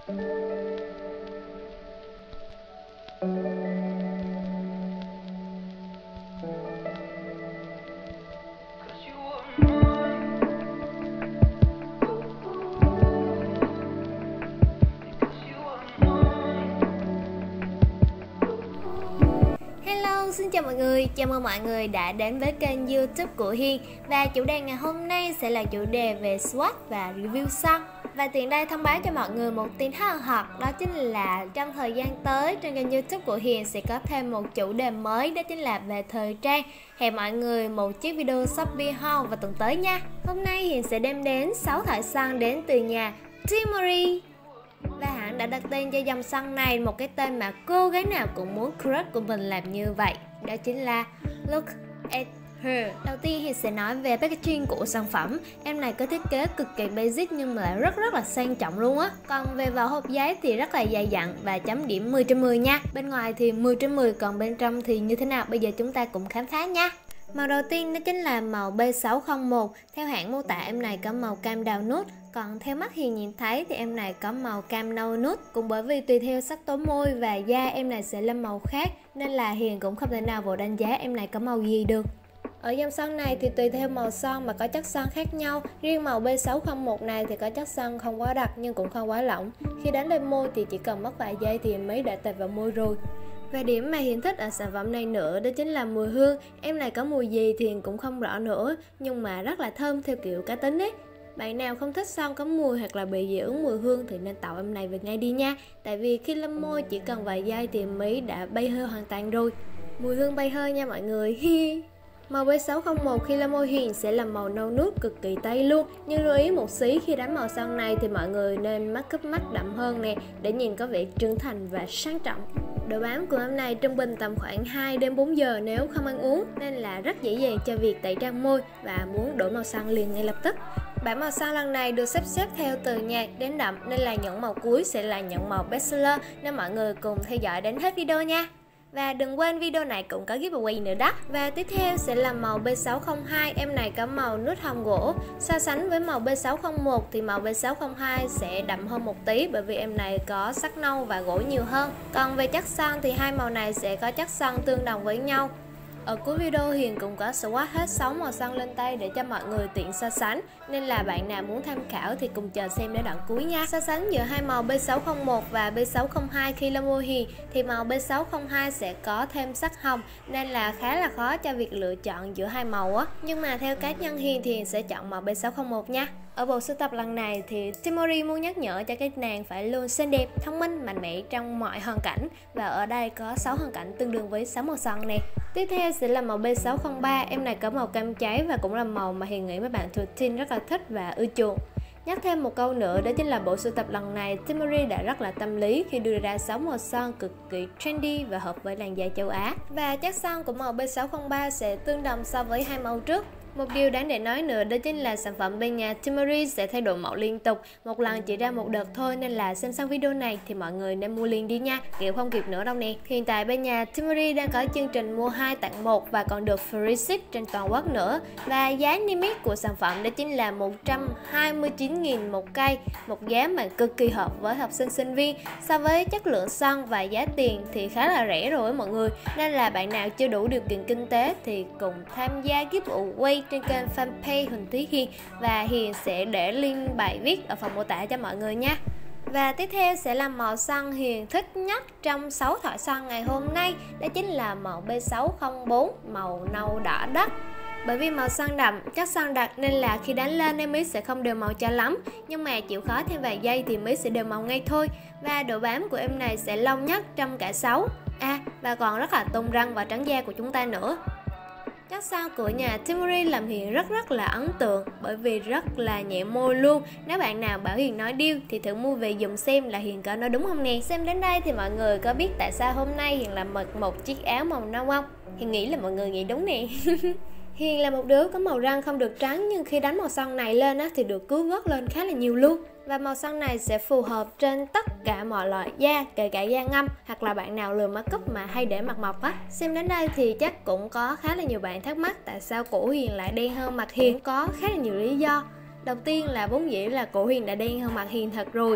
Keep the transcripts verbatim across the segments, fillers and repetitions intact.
Xin chào mọi người, chào mừng mọi người đã đến với kênh YouTube của Hiên. Và chủ đề ngày hôm nay sẽ là chủ đề về swatch và review son. Và tiện đây thông báo cho mọi người một tin rất là hot, đó chính là trong thời gian tới trên kênh YouTube của Hiền sẽ có thêm một chủ đề mới, đó chính là về thời trang. Hẹn mọi người một chiếc video Shopee haul vào tuần tới nha. Hôm nay Hiền sẽ đem đến sáu thỏi son đến từ nhà Timori. Và hãng đã đặt tên cho dòng son này một cái tên mà cô gái nào cũng muốn crush của mình làm như vậy, đó chính là Look at Her. Đầu tiên thì sẽ nói về packaging của sản phẩm. Em này có thiết kế cực kỳ basic nhưng mà lại rất rất là sang trọng luôn á. Còn về vỏ hộp giấy thì rất là dày dặn và chấm điểm mười trên mười nha. Bên ngoài thì mười trên mười, còn bên trong thì như thế nào bây giờ chúng ta cùng khám phá nha. Màu đầu tiên đó chính là màu B sáu không một. Theo hãng mô tả em này có màu cam đào nude, còn theo mắt Hiền nhìn thấy thì em này có màu cam nâu nude. Cũng bởi vì tùy theo sắc tố môi và da em này sẽ lên màu khác, nên là Hiền cũng không thể nào vào đánh giá em này có màu gì được. Ở dòng son này thì tùy theo màu son mà có chất son khác nhau. Riêng màu B sáu không một này thì có chất son không quá đặc nhưng cũng không quá lỏng. Khi đánh lên môi thì chỉ cần mất vài giây thì em ấy đã tạt vào môi rồi. Và điểm mà Hiền thích ở sản phẩm này nữa đó chính là mùi hương. Em này có mùi gì thì Hiền cũng không rõ nữa, nhưng mà rất là thơm theo kiểu cá tính ấy. Bạn nào không thích son có mùi hoặc là bị dị ứng mùi hương thì nên tạo em này về ngay đi nha. Tại vì khi lên môi chỉ cần vài giây thì em ấy đã bay hơi hoàn toàn rồi. Mùi hương bay hơi nha mọi người. Màu B sáu không một khi lên môi Hiền sẽ là màu nâu nude cực kỳ tây luôn. Nhưng lưu ý một xí, khi đánh màu son này thì mọi người nên make up mắt đậm hơn nè, để nhìn có vẻ trưởng thành và sang trọng. Độ bám của em này trung bình tầm khoảng hai đến bốn giờ nếu không ăn uống, nên là rất dễ dàng cho việc tẩy trang môi và muốn đổi màu son liền ngay lập tức. Bảng màu son lần này được sắp xếp theo từ nhạt đến đậm, nên là những màu cuối sẽ là những màu bestseller, nên mọi người cùng theo dõi đến hết video nha. Và đừng quên video này cũng có giveaway nữa đó. Và tiếp theo sẽ là màu B sáu không hai. Em này có màu nude hồng gỗ. So sánh với màu B sáu không một thì màu B sáu không hai sẽ đậm hơn một tí, bởi vì em này có sắc nâu và gỗ nhiều hơn. Còn về chất son thì hai màu này sẽ có chất son tương đồng với nhau. Ở cuối video Hiền cũng có swatch hết sáu màu son lên tay để cho mọi người tiện so sánh, nên là bạn nào muốn tham khảo thì cùng chờ xem đến đoạn cuối nha. So sánh giữa hai màu B sáu không một và B sáu không hai khi lên môi Hiền thì màu B sáu không hai sẽ có thêm sắc hồng, nên là khá là khó cho việc lựa chọn giữa hai màu á. Nhưng mà theo cá nhân Hiền thì Hiền sẽ chọn màu B sáu không một nha. Ở bộ sưu tập lần này thì Timori muốn nhắc nhở cho các nàng phải luôn xinh đẹp, thông minh, mạnh mẽ trong mọi hoàn cảnh. Và ở đây có sáu hoàn cảnh tương đương với sáu màu son nè. Tiếp theo sẽ là màu B sáu không ba. Em này có màu cam cháy và cũng là màu mà Hiền nghĩ mấy bạn thuộc teen rất là thích và ưa chuộng. Nhắc thêm một câu nữa, đó chính là bộ sưu tập lần này Timori đã rất là tâm lý khi đưa ra sáu màu son cực kỳ trendy và hợp với làn da châu Á. Và chất son của màu B sáu không ba sẽ tương đồng so với hai màu trước. Một điều đáng để nói nữa đó chính là sản phẩm bên nhà Timori sẽ thay đổi mẫu liên tục, một lần chỉ ra một đợt thôi, nên là xem xong video này thì mọi người nên mua liền đi nha, kiểu không kịp nữa đâu nè. Hiện tại bên nhà Timori đang có chương trình mua hai tặng một và còn được free ship trên toàn quốc nữa. Và giá niêm yết của sản phẩm đó chính là một trăm hai mươi chín nghìn một cây, một giá mà cực kỳ hợp với học sinh sinh viên. So với chất lượng son và giá tiền thì khá là rẻ rồi mọi người, nên là bạn nào chưa đủ điều kiện kinh tế thì cùng tham gia giveaway trên kênh fanpage Huỳnh Thúy Hiền, và Hiền sẽ để link bài viết ở phần mô tả cho mọi người nha. Và tiếp theo sẽ là màu son Hiền thích nhất trong sáu thỏi son ngày hôm nay, đó chính là màu B sáu không bốn, màu nâu đỏ đất. Bởi vì màu son đậm, chất son đặc nên là khi đánh lên em ấy sẽ không đều màu cho lắm, nhưng mà chịu khó thêm vài giây thì em ấy sẽ đều màu ngay thôi. Và độ bám của em này sẽ lâu nhất trong cả sáu. À, và còn rất là tung răng và trắng da của chúng ta nữa. Chất son của nhà Timori làm Hiền rất rất là ấn tượng, bởi vì rất là nhẹ môi luôn. Nếu bạn nào bảo Hiền nói điêu thì thử mua về dùng xem là Hiền có nói đúng không nè. Xem đến đây thì mọi người có biết tại sao hôm nay Hiền làm mặc một chiếc áo màu nâu không? Hiền nghĩ là mọi người nghĩ đúng nè. Hiền là một đứa có màu răng không được trắng, nhưng khi đánh màu son này lên á, thì được cứu vớt lên khá là nhiều luôn. Và màu son này sẽ phù hợp trên tất cả mọi loại da, kể cả da ngâm hoặc là bạn nào lười make up mà hay để mặt mộc á. Xem đến đây thì chắc cũng có khá là nhiều bạn thắc mắc tại sao cổ Hiền lại đen hơn mặt Hiền. Có khá là nhiều lý do. Đầu tiên là vốn dĩ là cổ Hiền đã đen hơn mặt Hiền thật rồi.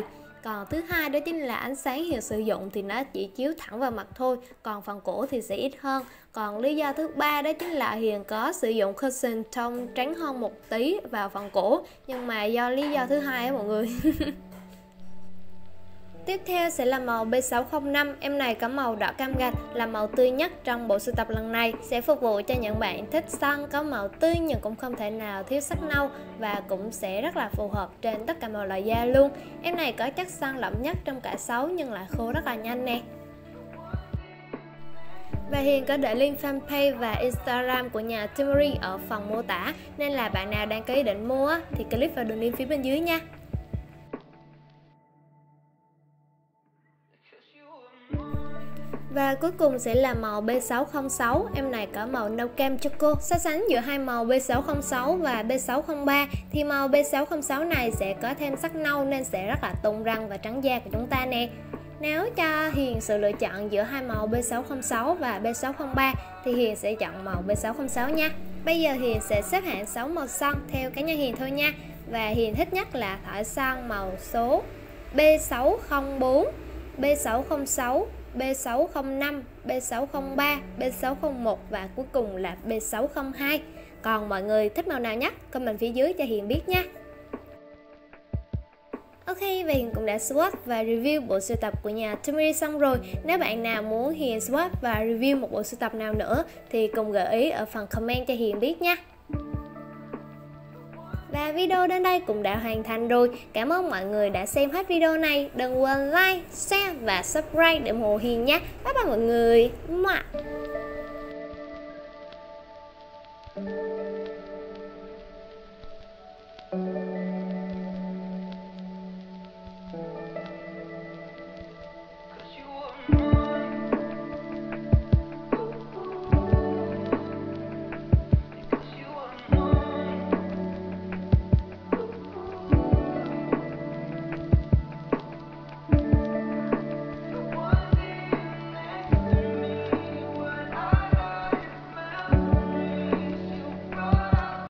Còn thứ hai đó chính là ánh sáng Hiền sử dụng thì nó chỉ chiếu thẳng vào mặt thôi, còn phần cổ thì sẽ ít hơn. Còn lý do thứ ba đó chính là Hiền có sử dụng cushion tông trắng hơn một tí vào phần cổ, nhưng mà do lý do thứ hai á mọi người. Tiếp theo sẽ là màu B sáu không năm, em này có màu đỏ cam gạch, là màu tươi nhất trong bộ sưu tập lần này, sẽ phục vụ cho những bạn thích sân có màu tươi nhưng cũng không thể nào thiếu sắc nâu, và cũng sẽ rất là phù hợp trên tất cả mọi loại da luôn. Em này có chất săn lỏng nhất trong cả sáu nhưng lại khô rất là nhanh nè. Và Hiền có để link fanpage và Instagram của nhà Timmery ở phần mô tả, nên là bạn nào đang có ý định mua thì click vào đường link phía bên dưới nha. Và cuối cùng sẽ là màu B sáu không sáu, em này có màu nâu cam choco. So sánh giữa hai màu B sáu không sáu và B sáu không ba thì màu B sáu không sáu này sẽ có thêm sắc nâu nên sẽ rất là tung răng và trắng da của chúng ta nè. Nếu cho Hiền sự lựa chọn giữa hai màu B sáu không sáu và B sáu không ba thì Hiền sẽ chọn màu B sáu không sáu nha. Bây giờ Hiền sẽ xếp hạng sáu màu son theo cá nhân Hiền thôi nha. Và Hiền thích nhất là thỏi son màu số B sáu không bốn, B sáu không sáu, B sáu không năm, B sáu không ba, B sáu không một và cuối cùng là B sáu không hai. Còn mọi người thích màu nào nhất? Comment phía dưới cho Hiền biết nha. Ok, và Hiền cũng đã swatch và review bộ sưu tập của nhà Timmery xong rồi. Nếu bạn nào muốn Hiền swatch và review một bộ sưu tập nào nữa thì cùng gợi ý ở phần comment cho Hiền biết nha. Và video đến đây cũng đã hoàn thành rồi. Cảm ơn mọi người đã xem hết video này. Đừng quên like, share và subscribe để ủng hộ Hiền nhé. Bye bye mọi người. Mua.